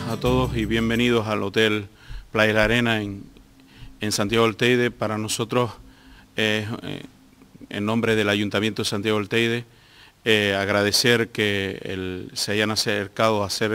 a todos y bienvenidos al Hotel Playa La Arena en Santiago del Teide. Para nosotros, en nombre del Ayuntamiento de Santiago del Teide, agradecer que se hayan acercado a hacer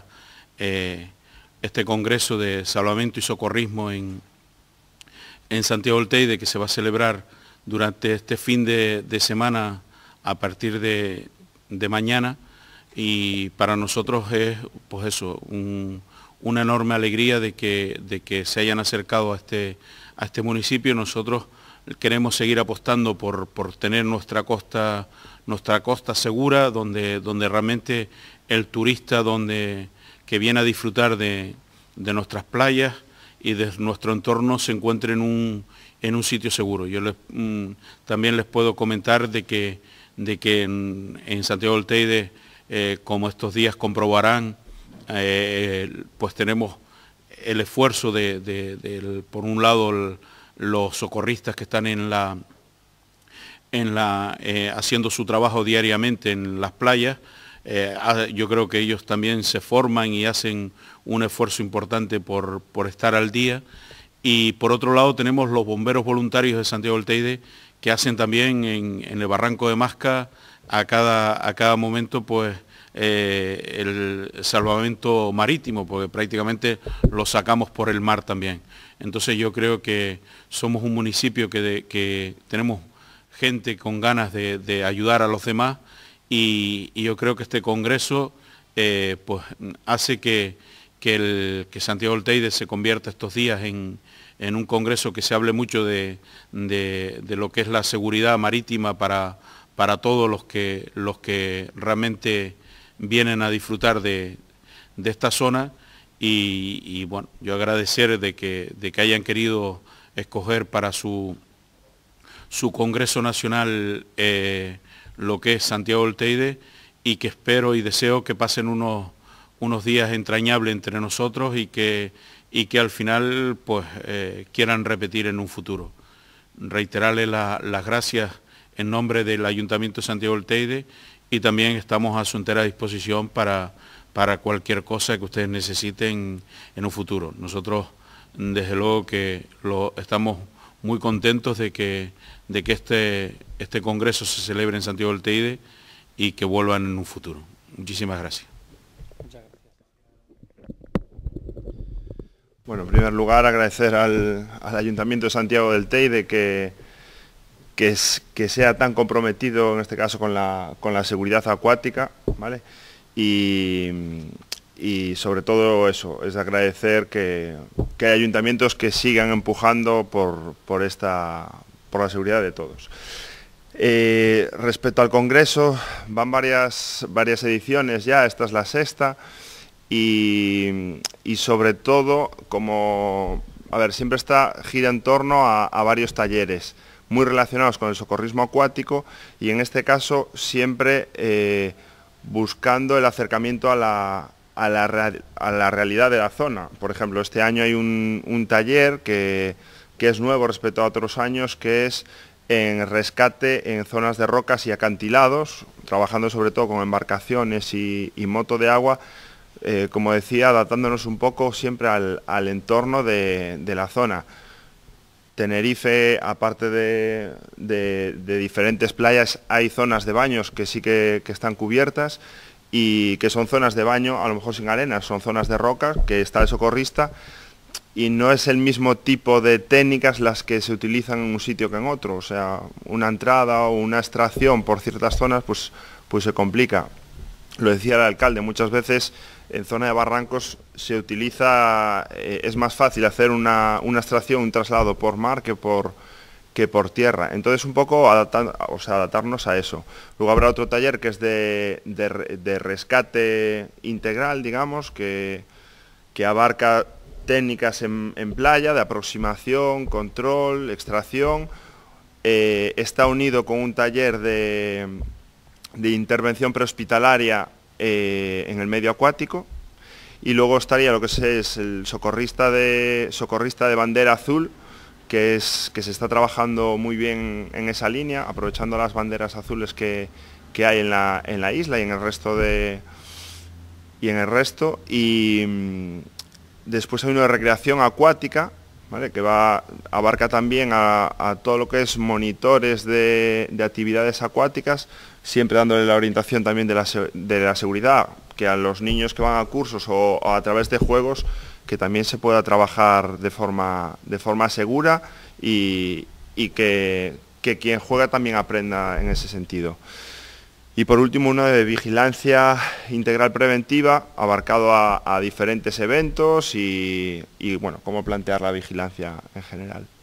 este congreso de salvamento y socorrismo en Santiago del Teide, que se va a celebrar durante este fin de semana a partir de mañana. Y para nosotros es, pues eso, una enorme alegría de que se hayan acercado a este municipio. Nosotros queremos seguir apostando por tener nuestra costa segura, donde realmente el turista que viene a disfrutar de nuestras playas y de nuestro entorno se encuentre en un sitio seguro. Yo también les puedo comentar de que en Santiago del Teide, como estos días comprobarán, pues tenemos el esfuerzo por un lado, los socorristas que están haciendo su trabajo diariamente en las playas. Yo creo que ellos también se forman y hacen un esfuerzo importante por estar al día. Y por otro lado tenemos los bomberos voluntarios de Santiago del Teide, que hacen también en el Barranco de Masca a cada momento pues el salvamento marítimo, porque prácticamente lo sacamos por el mar también. Entonces yo creo que somos un municipio que tenemos gente con ganas de ayudar a los demás, y yo creo que este congreso pues hace que Santiago del Teide se convierta estos días en un congreso que se hable mucho de lo que es la seguridad marítima para todos los que realmente vienen a disfrutar de esta zona. Y bueno, yo agradecer de que hayan querido escoger para su Congreso Nacional lo que es Santiago del Teide, y que espero y deseo que pasen unos días entrañables entre nosotros y que al final pues quieran repetir en un futuro. Reiterarles las gracias en nombre del Ayuntamiento de Santiago del Teide, y también estamos a su entera disposición para cualquier cosa que ustedes necesiten en un futuro. Nosotros desde luego que estamos muy contentos de que este congreso se celebre en Santiago del Teide y que vuelvan en un futuro. Muchísimas gracias. Muchas gracias. Bueno, en primer lugar agradecer al Ayuntamiento de Santiago del Teide que sea tan comprometido en este caso con la seguridad acuática, ¿vale? Y sobre todo eso, es agradecer que hay ayuntamientos que sigan empujando por la seguridad de todos. Respecto al Congreso, van varias ediciones ya, esta es la sexta, y sobre todo, siempre gira en torno a varios talleres muy relacionados con el socorrismo acuático, y en este caso siempre buscando el acercamiento a la realidad de la zona. Por ejemplo, este año hay un taller que es nuevo respecto a otros años, que es en rescate en zonas de rocas y acantilados, trabajando sobre todo con embarcaciones y moto de agua, como decía, adaptándonos un poco siempre al entorno de la zona. Tenerife, aparte de diferentes playas, hay zonas de baños que sí que están cubiertas, y que son zonas de baño, a lo mejor sin arena, son zonas de roca, que está el socorrista, y no es el mismo tipo de técnicas las que se utilizan en un sitio que en otro. O sea, una entrada o una extracción por ciertas zonas pues se complica. Lo decía el alcalde, muchas veces en zona de barrancos se utiliza, es más fácil hacer una extracción, un traslado por mar que por tierra. Entonces un poco adaptarnos a eso. Luego habrá otro taller que es de rescate integral, digamos, que abarca técnicas en playa, de aproximación, control, extracción. Está unido con un taller de intervención prehospitalaria en el medio acuático, y luego estaría lo que es el socorrista de bandera azul, que se está trabajando muy bien en esa línea, aprovechando las banderas azules que hay en la isla y en el resto de y en el resto. Y después hay uno de recreación acuática, ¿vale?, que abarca también a todo lo que es monitores de actividades acuáticas, siempre dándole la orientación también de la seguridad, que a los niños que van a cursos o a través de juegos, que también se pueda trabajar de forma segura y que quien juega también aprenda en ese sentido. Y por último, uno de vigilancia integral preventiva, abarcado a diferentes eventos y bueno, cómo plantear la vigilancia en general.